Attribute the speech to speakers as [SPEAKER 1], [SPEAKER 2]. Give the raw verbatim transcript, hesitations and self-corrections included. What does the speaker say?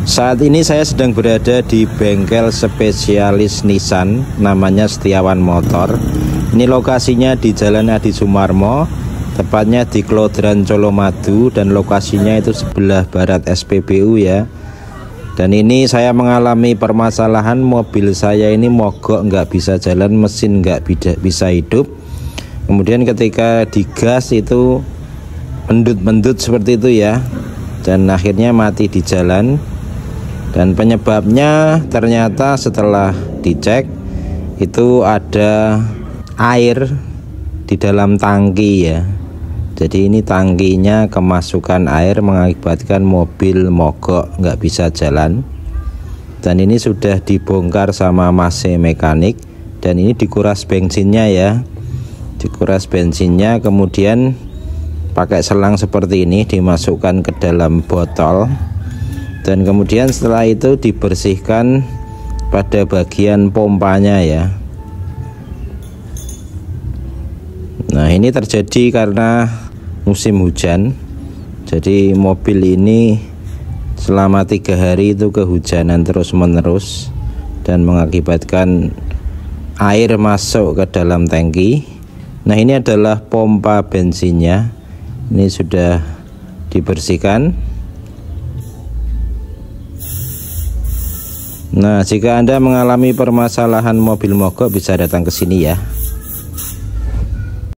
[SPEAKER 1] Saat ini saya sedang berada di bengkel spesialis Nissan, namanya Setiawan Motor. Ini lokasinya di Jalan Adi Sumarmo, tepatnya di Klodran Colomadu, dan lokasinya itu sebelah barat S P B U ya. Dan ini saya mengalami permasalahan, mobil saya ini mogok, nggak bisa jalan, mesin nggak bisa hidup. Kemudian ketika digas itu mendut-mendut seperti itu ya, dan akhirnya mati di jalan. Dan penyebabnya ternyata setelah dicek itu ada air di dalam tangki ya. Jadi ini tangkinya kemasukan air mengakibatkan mobil mogok, nggak bisa jalan. Dan ini sudah dibongkar sama Mas mekanik, dan ini dikuras bensinnya ya. Dikuras bensinnya, kemudian pakai selang seperti ini dimasukkan ke dalam botol. Dan kemudian setelah itu dibersihkan pada bagian pompanya ya. Nah, ini terjadi karena musim hujan. Jadi mobil ini selama tiga hari itu kehujanan terus menerus, dan mengakibatkan air masuk ke dalam tangki. Nah, ini adalah pompa bensinnya. Ini sudah dibersihkan. Nah, jika Anda mengalami permasalahan mobil mogok bisa datang ke sini ya.